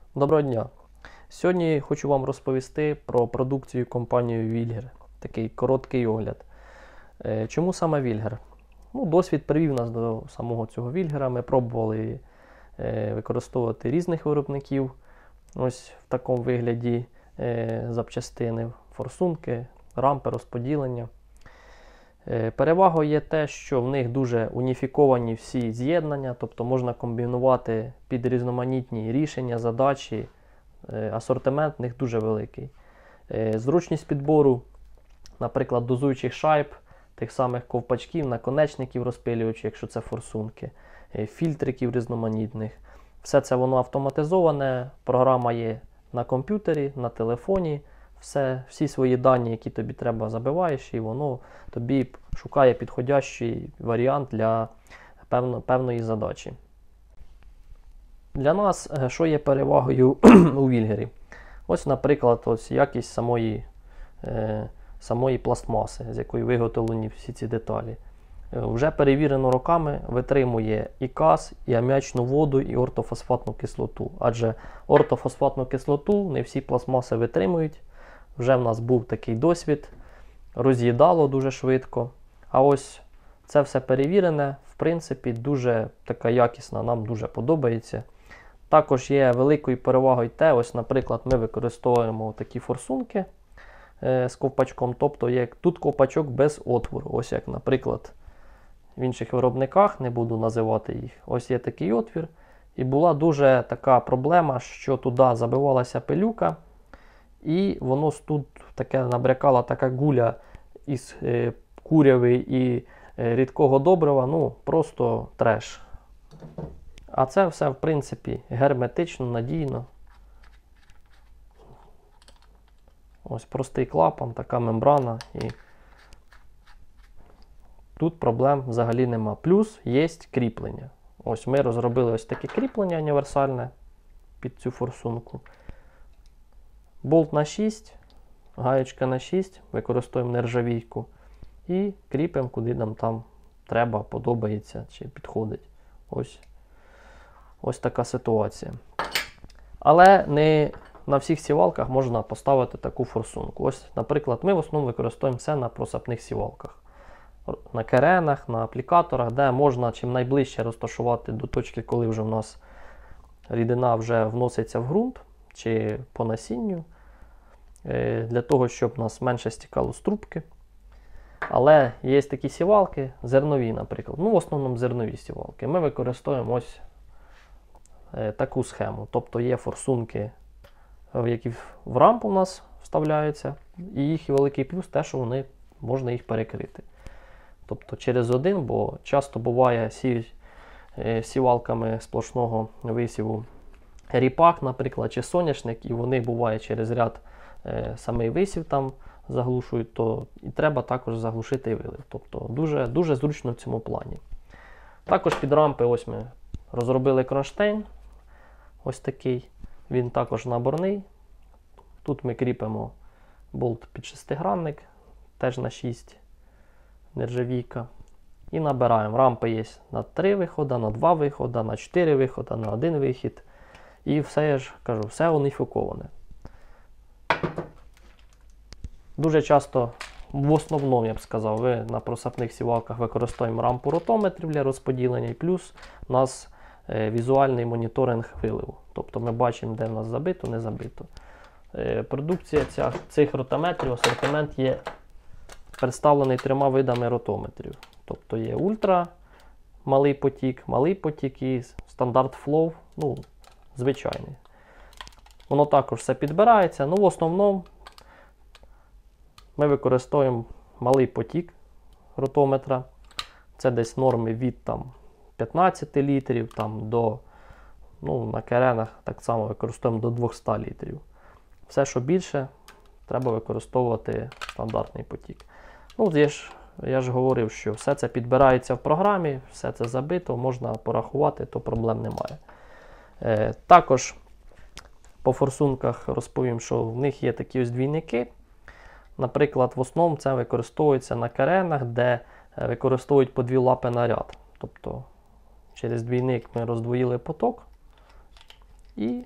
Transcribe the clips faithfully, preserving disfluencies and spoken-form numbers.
Доброго дня! Сьогодні хочу вам розповісти про продукцію компанії Вільгер. Такий короткий огляд. Чому саме Вільгер? Ну, досвід привів нас до самого цього Вільгера. Ми пробували використовувати різних виробників. Ось в такому вигляді запчастини, форсунки, рампи, розподілення. Перевагою є те, що в них дуже уніфіковані всі з'єднання, тобто можна комбінувати під різноманітні рішення, задачі, асортимент в них дуже великий. Зручність підбору, наприклад, дозуючих шайб, тих самих ковпачків, наконечників розпилюючих, якщо це форсунки, фільтриків різноманітних. Все це воно автоматизоване, програма є на комп'ютері, на телефоні. Все, всі свої дані, які тобі треба, забиваєш, і воно тобі шукає підходящий варіант для певно, певної задачі. Для нас, що є перевагою у Вільгері? Ось, наприклад, ось якість самої, е, самої пластмаси, з якої виготовлені всі ці деталі. Е, вже перевірено роками, витримує і каз, і аміачну воду, і ортофосфатну кислоту. Адже ортофосфатну кислоту не всі пластмаси витримують. Вже в нас був такий досвід, роз'їдало дуже швидко. А ось це все перевірене, в принципі, дуже така якісна, нам дуже подобається. Також є великою перевагою те, ось, наприклад, ми використовуємо такі форсунки е, з ковпачком, тобто є тут ковпачок без отвору. Ось як, наприклад, в інших виробниках, не буду називати їх, ось є такий отвір. І була дуже така проблема, що туди забивалася пилюка, і воно тут таке набрякала така гуля із е, куряви і е, рідкого добрива, ну просто треш. А це все, в принципі, герметично, надійно. Ось простий клапан, така мембрана. І тут проблем взагалі нема. Плюс є кріплення. Ось ми розробили ось таке кріплення універсальне під цю форсунку. Болт на шість, гаєчка на шість, використовуємо нержавійку. І кріпимо, куди нам там треба, подобається чи підходить. Ось. Ось така ситуація. Але не на всіх сівалках можна поставити таку форсунку. Ось, наприклад, ми в основному використовуємо все на просапних сівалках. На керенах, на аплікаторах, де можна чим найближче розташувати до точки, коли вже в нас рідина вже вноситься в ґрунт чи по насінню, для того, щоб у нас менше стікало з трубки. Але є такі сівалки, зернові, наприклад. Ну, в основному зернові сівалки. Ми використовуємо ось таку схему. Тобто є форсунки, які в рампу у нас вставляються, і їх великий плюс те, що вони, можна їх перекрити. Тобто через один, бо часто буває сі, сівалками сплошного висіву ріпак, наприклад, чи соняшник, і вони буває через ряд е, самий висів там заглушують, то і треба також заглушити вилив. Тобто дуже, дуже зручно в цьому плані. Також під рампи ось ми розробили кронштейн. Ось такий. Він також наборний. Тут ми кріпимо болт під шестигранник, теж на шість нержавійка. І набираємо. Рампи є на три виходи, на два виходи, на чотири виходи, на один вихід. І все, я ж кажу, все уніфіковане. Дуже часто, в основному, я б сказав, ви на просапних сівалках використовуємо рампу ротометрів для розподілення, і плюс у нас е, візуальний моніторинг виливу. Тобто ми бачимо, де в нас забито, не забито. Е, продукція ця, цих ротометрів, асортимент є представлений трьома видами ротометрів. Тобто є ультра малий потік, малий потік і стандарт флоу, ну, звичайний. Воно також все підбирається, ну в основному ми використовуємо малий потік ротометра. Це десь норми від там, п'ятнадцяти літрів там, до, ну, на керенах так само використовуємо до двохсот літрів. Все, що більше, треба використовувати стандартний потік. Ну, я ж, я ж говорив, що все це підбирається в програмі, все це забито, можна порахувати, то проблем немає. Е, також по форсунках розповім, що в них є такі ось двійники. Наприклад, в основному це використовується на керенах, де використовують по дві лапи на ряд. Тобто через двійник ми роздвоїли поток і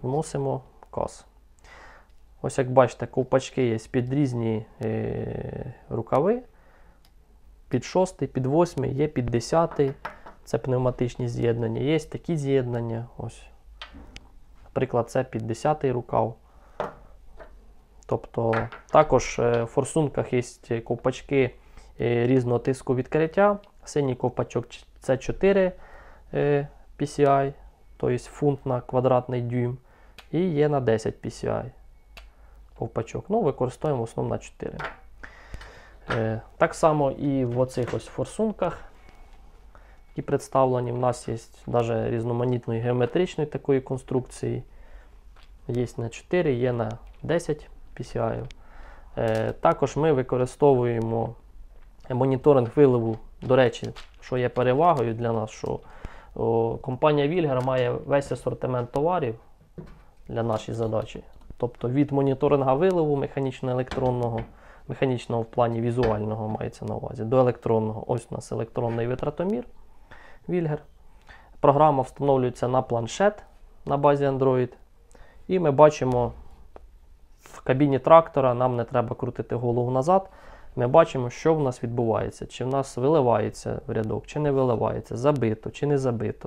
вносимо каз. Ось як бачите, ковпачки є під різні е, рукави. Під шостий, під восьмий, є під десятий. Це пневматичні з'єднання. Є такі з'єднання. Ось. Наприклад, це під десятий рукав. Тобто, також в форсунках є ковпачки різного тиску відкриття. Синій ковпачок це чотири пі сі ай, тобто фунт на квадратний дюйм. І є на десять пі сі ай ковпачок. Ну, використовуємо в основному на чотири. Так само і в оцих ось форсунках, які представлені, в нас є навіть різноманітної геометричної такої конструкції. Є на чотири, є на десять пі сі ай. Також ми використовуємо моніторинг виливу. До речі, що є перевагою для нас, що о, компанія Wilger має весь асортимент товарів для нашої задачі. Тобто від моніторинга виливу механічно-електронного, механічного в плані візуального мається на увазі, до електронного. Ось у нас електронний витратомір Wilger. Програма встановлюється на планшет на базі Android. І ми бачимо в кабіні трактора, нам не треба крутити голову назад. Ми бачимо, що в нас відбувається. Чи в нас виливається в рядок, чи не виливається, забито, чи не забито.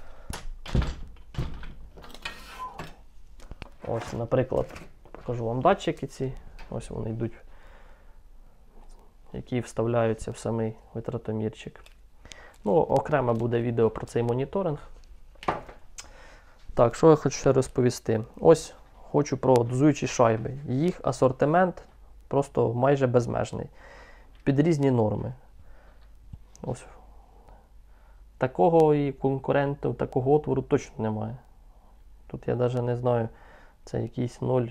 Ось, наприклад, покажу вам датчики ці. Ось вони йдуть, які вставляються в самий витратомірчик. Ну, окремо буде відео про цей моніторинг. Так, що я хочу ще розповісти. Ось хочу про дозуючі шайби. Їх асортимент просто майже безмежний. Під різні норми. Ось. Такого і конкуренту, такого отвору точно немає. Тут я навіть не знаю, це якийсь ноль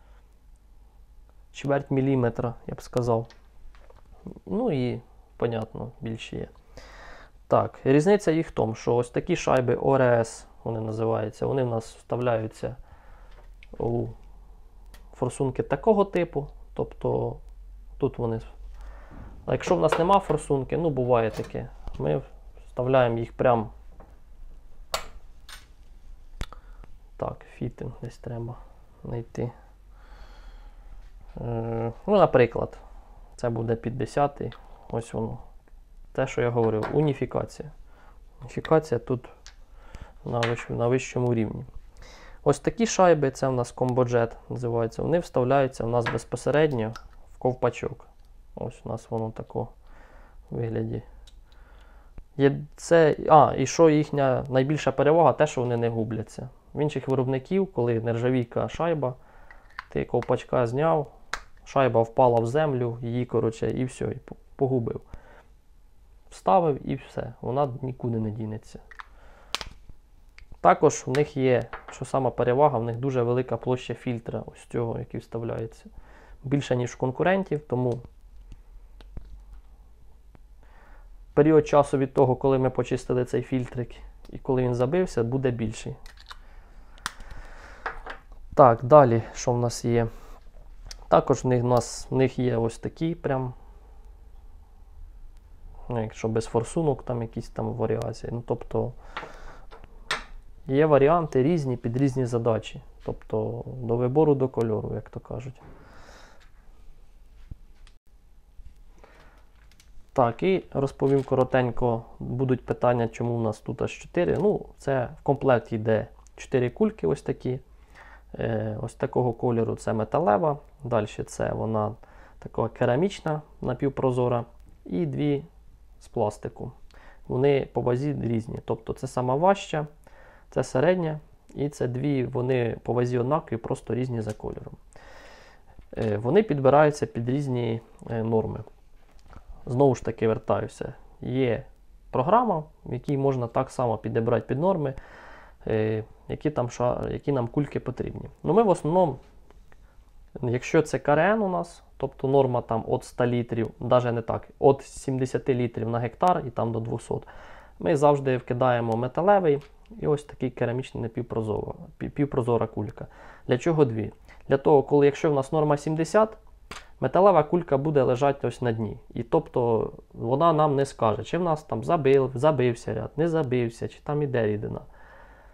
чверть міліметра, я б сказав. Ну і, понятно, більше є. Так, різниця їх в тому, що ось такі шайби о ар ес, вони називаються, вони в нас вставляються у форсунки такого типу. Тобто тут вони. А якщо в нас нема форсунки, ну буває таке, ми вставляємо їх прямо. Так, фітинг десь треба знайти. Е, ну, наприклад, це буде під десятий. Ось воно. Те, що я говорив, уніфікація. Уніфікація тут на, вищ, на вищому рівні. Ось такі шайби, це у нас ComboJet називається, вони вставляються у нас безпосередньо в ковпачок. Ось у нас воно тако в вигляді. Є це, а, і що їхня найбільша перевага, те, що вони не губляться. В інших виробників, коли нержавійка шайба, ти ковпачка зняв, шайба впала в землю, її, коротше, і все, і погубив. Вставив і все, вона нікуди не дінеться. Також в них є, що сама перевага, в них дуже велика площа фільтра, ось цього, який вставляється. Більше, ніж у конкурентів, тому період часу від того, коли ми почистили цей фільтрик і коли він забився, буде більший. Так, далі, що в нас є? Також в них, в нас, в них є ось такі прям, ну, якщо без форсунок, там якісь там варіації. Ну, тобто, є варіанти різні під різні задачі. Тобто, до вибору, до кольору, як то кажуть. Так, і розповім коротенько, будуть питання, чому у нас тут аж чотири. Ну, це в комплекті йде чотири кульки ось такі. Е, ось такого кольору це металева. Далі це вона така керамічна, напівпрозора. І дві з пластику. Вони по вазі різні. Тобто це сама важча, це середня. І це дві, вони по вазі однакові, просто різні за кольором. Е, вони підбираються під різні е, норми. Знову ж таки вертаюся. Є програма, в якій можна так само підібрати під норми, е, які, там, які нам кульки потрібні. Ну, ми в основному, якщо це КРН у нас, тобто норма там від ста літрів, навіть не так, від сімдесят літрів на гектар і там до двохсот, ми завжди вкидаємо металевий і ось такий керамічний напівпрозора, півпрозора кулька. Для чого дві? Для того, коли якщо в нас норма сімдесят, металева кулька буде лежати ось на дні. І тобто вона нам не скаже, чи в нас там забив, забився ряд, не забився, чи там іде рідина.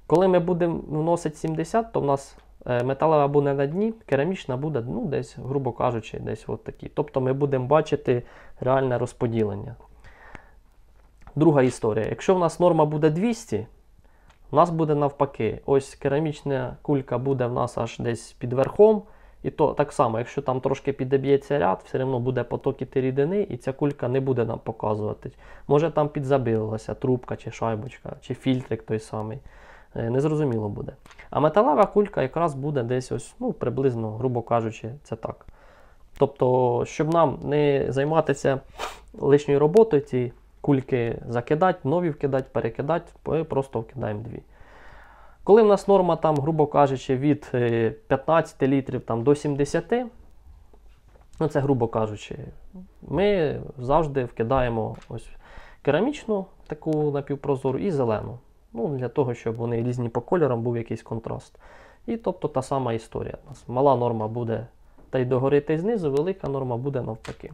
Коли ми будемо вносити сімдесят, то в нас металева буде на дні, керамічна буде, ну, десь, грубо кажучи, десь от такі. Тобто ми будемо бачити реальне розподілення. Друга історія. Якщо в нас норма буде двісті, у нас буде навпаки. Ось керамічна кулька буде в нас аж десь під верхом. І то так само, якщо там трошки підіб'ється ряд, все одно буде поток іти рідини, і ця кулька не буде нам показувати. Може там підзабилася трубка, чи шайбочка, чи фільтрик той самий. Незрозуміло буде. А металева кулька якраз буде десь ось, ну, приблизно, грубо кажучи, це так. Тобто, щоб нам не займатися лишньою роботою, ці кульки закидати, нові вкидати, перекидати, ми просто вкидаємо дві. Коли в нас норма, там, грубо кажучи, від п'ятнадцяти літрів там, до сімдесяти, ну це грубо кажучи, ми завжди вкидаємо ось керамічну таку напівпрозору і зелену. Ну, для того, щоб вони різні по кольорам, був якийсь контраст. І тобто та сама історія. У нас мала норма буде та й догори, та й знизу, велика норма буде навпаки.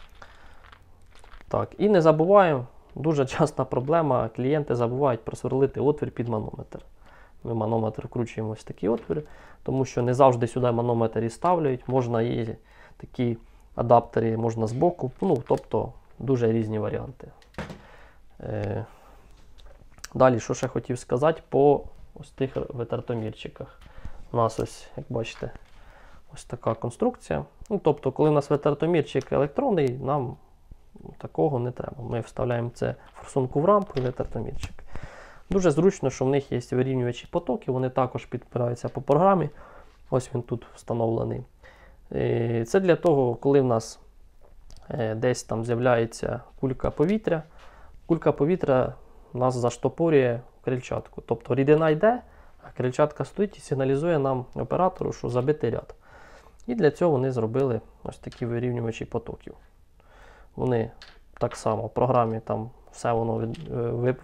Так, і не забуваємо, дуже часта проблема, клієнти забувають просверлити отвір під манометр. Ми манометр вкручуємо ось такі отвори, тому що не завжди сюди манометр і ставляють. Можна є такі адаптери, можна збоку, ну, тобто дуже різні варіанти. Е Далі, що ще хотів сказати по ось тих витратомірчиках. У нас ось, як бачите, ось така конструкція. Ну, тобто, коли у нас витратомірчик електронний, нам такого не треба. Ми вставляємо це форсунку в рампу і витратомірчик. Дуже зручно, що в них є вирівнювачі потоки, вони також підбираються по програмі. Ось він тут встановлений. Це для того, коли в нас десь там з'являється кулька повітря. Кулька повітря у нас заштопорює крильчатку. Тобто рідина йде, а крильчатка стоїть і сигналізує нам оператору, що забитий ряд. І для цього вони зробили ось такі вирівнювачі потоків. Вони так само в програмі там все воно від,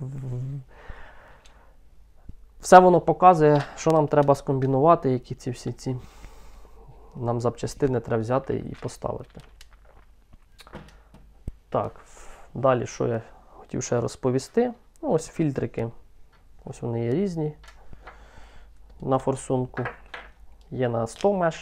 все воно показує, що нам треба скомбінувати, які ці всі ці нам запчастини треба взяти і поставити. Так, далі що я хотів ще розповісти. Ну, ось фільтрики. Ось вони є різні на форсунку. Є на сто меш.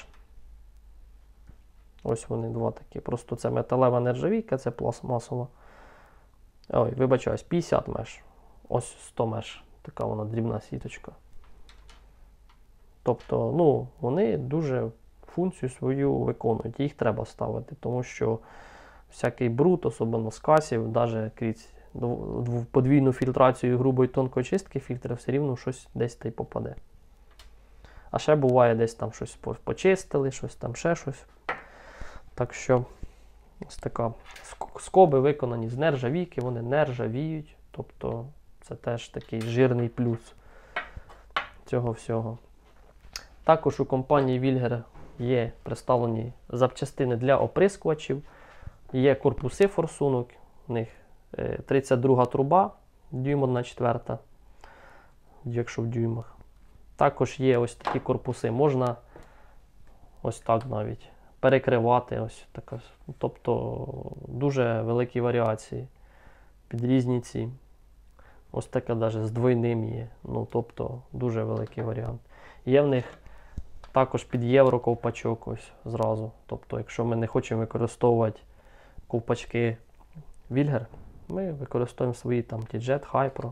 Ось вони два такі. Просто це металева нержавійка, це пластмасова. Ой, вибачаюсь, п'ятдесят меш. Ось сто меш. Така вона дрібна сіточка. Тобто, ну, вони дуже функцію свою виконують. Їх треба ставити, тому що всякий бруд, особливо з касів, навіть крізь подвійну фільтрацію грубої тонкоочистки фільтра, все рівно щось десь та й попаде. А ще буває, десь там щось почистили, щось там ще щось. Так що ось така. Скоби виконані з нержавійки, вони не ржавіють. Тобто це теж такий жирний плюс цього всього. Також у компанії Wilger є представлені запчастини для оприскувачів. Є корпуси форсунок, у них тридцять друга труба, дюйм одна четверта, якщо в дюймах. Також є ось такі корпуси, можна ось так навіть перекривати. Ось така. Тобто дуже великі варіації під різні ці. Ось таке навіть з двойним є. Ну, тобто дуже великий варіант. Є в них також під євро ковпачок ось зразу. Тобто, якщо ми не хочемо використовувати ковпачки Wilger, ми використовуємо свої там T-Jet, Hypro.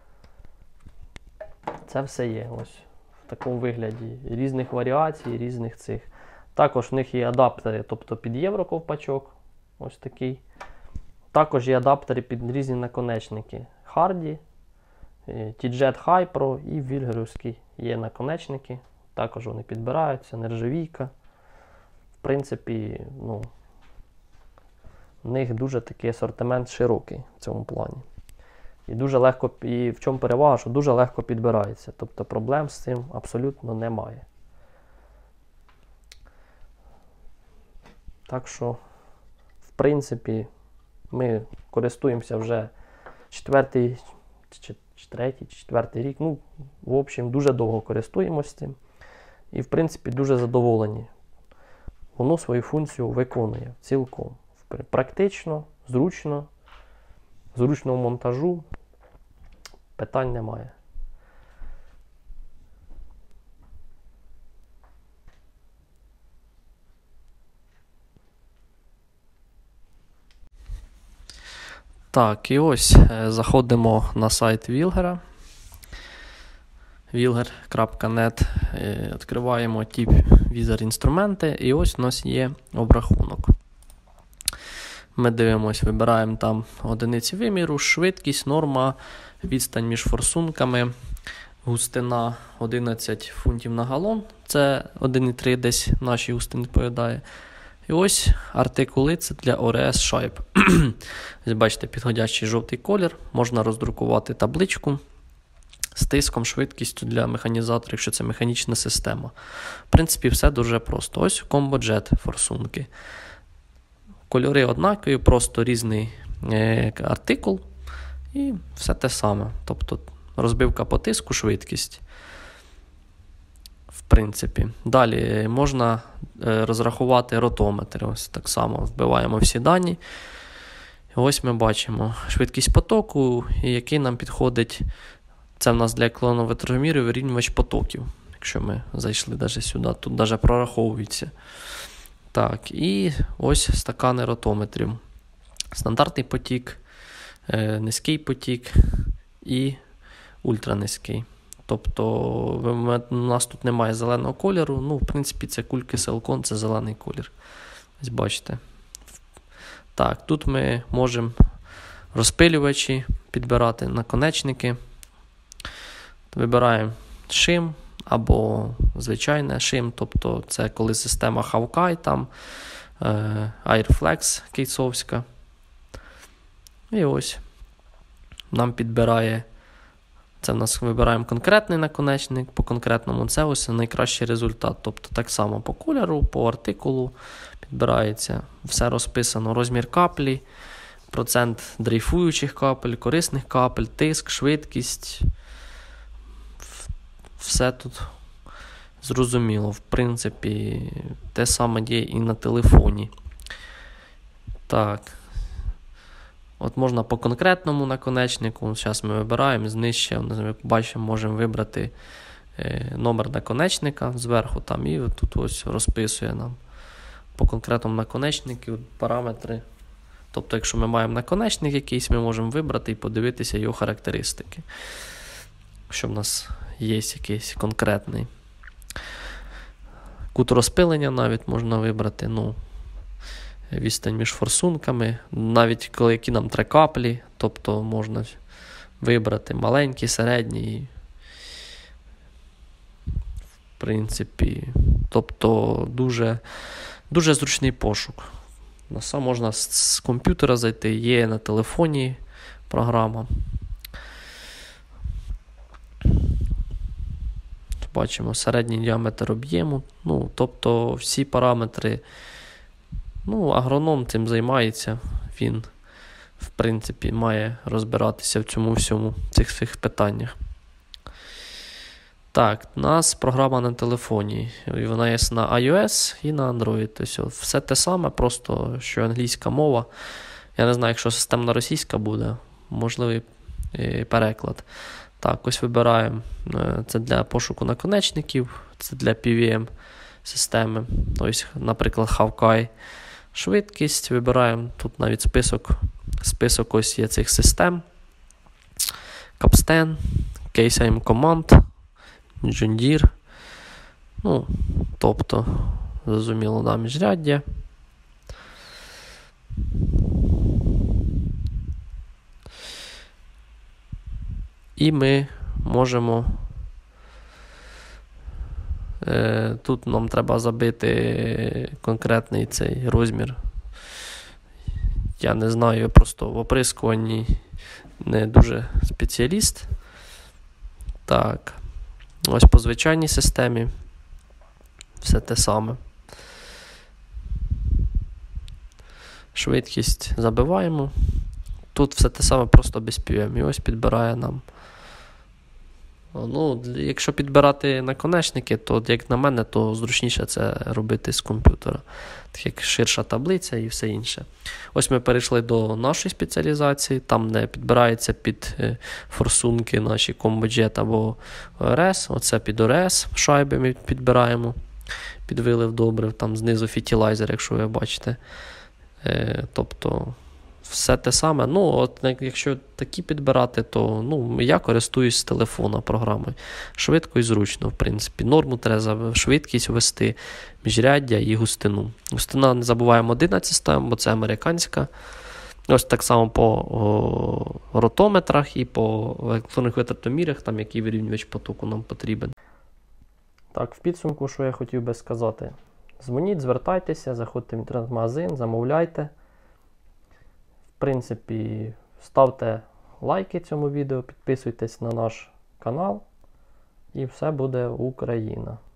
Це все є ось в такому вигляді. Різних варіацій, різних цих. Також в них є адаптери, тобто під євро ковпачок. Ось такий. Також є адаптери під різні наконечники. Hardy, T-Jet, Hypro і Wilgerівський є наконечники. Також вони підбираються, нержавійка. В принципі, ну, в них дуже такий асортимент широкий в цьому плані. І дуже легко, і в чому перевага, що дуже легко підбирається. Тобто проблем з цим абсолютно немає. Так що, в принципі, ми користуємося вже четвертий, чи, чи третій, чи четвертий рік. Ну, в общем, дуже довго користуємося цим. І, в принципі, дуже задоволені. Воно свою функцію виконує цілком. Практично, зручно, зручного монтажу питань немає. Так, і ось е, заходимо на сайт Вілгера. вілгер крапка нет. Е, відкриваємо тип візор інструменти, і ось у нас є обрахунок. Ми дивимося, вибираємо там одиниці виміру, швидкість, норма, відстань між форсунками, густина одинадцять фунтів на галон, це один цілих три десь нашій густині відповідає. І ось артикули, це для о ер ес шайб. Ось бачите, підходящий жовтий колір, можна роздрукувати табличку з тиском, швидкістю для механізатора, якщо це механічна система. В принципі, все дуже просто. Ось комбо-джет форсунки. Кольори однакові, просто різний е, артикул і все те саме. Тобто розбивка по тиску, швидкість. В принципі. Далі можна е, розрахувати ротометр. Ось так само вбиваємо всі дані. Ось ми бачимо швидкість потоку, і який нам підходить. Це в нас для клонометромірів вирівнювач потоків. Якщо ми зайшли навіть сюди, тут навіть прораховується. Так, і ось стакани ротометрів. Стандартний потік, е, низький потік і ультранизький. Тобто у нас тут немає зеленого кольору. Ну, в принципі, це кульки Селкон, це зелений колір. Ось бачите. Так, тут ми можемо розпилювачі підбирати, наконечники. Вибираємо шим або звичайне шим, тобто це коли система Hawkeye, там е, Airflex кейсовська. І ось нам підбирає, це в нас вибираємо конкретний наконечник, по конкретному це ось найкращий результат. Тобто так само по кольору, по артикулу підбирається, все розписано, розмір каплі, процент дрейфуючих капель, корисних капель, тиск, швидкість. Все тут зрозуміло. В принципі, те саме є і на телефоні. Так. От можна по конкретному наконечнику. Зараз ми вибираємо, знижче, як бачимо, можемо вибрати номер наконечника зверху там, і тут ось розписує нам по конкретному наконечнику параметри. Тобто, якщо ми маємо наконечник якийсь, ми можемо вибрати і подивитися його характеристики. Якщо в нас є якийсь конкретний кут розпилення, навіть можна вибрати, ну, відстань між форсунками, навіть коли які нам три каплі, тобто можна вибрати маленький, середній, в принципі, тобто дуже, дуже зручний пошук. Сам можна з комп'ютера зайти, є на телефоні програма. Бачимо середній діаметр об'єму, ну, тобто всі параметри, ну, агроном цим займається, він, в принципі, має розбиратися в цьому всьому, в цих всіх питаннях. Так, у нас програма на телефоні, вона є на iOS і на Android, тобто все те саме, просто що англійська мова, я не знаю, якщо системна російська буде, можливий переклад. Так, ось вибираємо, це для пошуку наконечників, це для пі ві ем-системи, ось, наприклад, Hawkeye. Швидкість, вибираємо, тут навіть список, список ось є цих систем. Capstan, Case Aim Command, John Deere, ну, тобто, зрозуміло, да, міжряддя. І ми можемо, е, тут нам треба забити конкретний цей розмір. Я не знаю, я просто в оприскуванні не дуже спеціаліст. Так, ось по звичайній системі все те саме. Швидкість забиваємо. Тут все те саме, просто без пі ві ем. І ось підбирає нам. Ну, якщо підбирати наконечники, то, як на мене, то зручніше це робити з комп'ютера. Так як ширша таблиця і все інше. Ось ми перейшли до нашої спеціалізації, там, де підбирається під форсунки наші комбо-джет або о ер ес. Оце під о ер ес шайби ми підбираємо, під вилив добрив, там знизу фітілайзер, якщо ви бачите. Тобто все те саме. Ну, от якщо такі підбирати, то ну, я користуюсь з телефона програмою. Швидко і зручно, в принципі. Норму треба швидкість ввести, міжряддя і густину. Густина, не забуваємо, одинадцять ставимо, бо це американська. Ось так само по о, ротометрах і по електронних витратомірах, там який вирівнювач потоку нам потрібен. Так, в підсумку, що я хотів би сказати. Дзвоніть, звертайтеся, заходьте в інтернет-магазин, замовляйте. В принципі, ставте лайки цьому відео, підписуйтесь на наш канал і все буде Україна.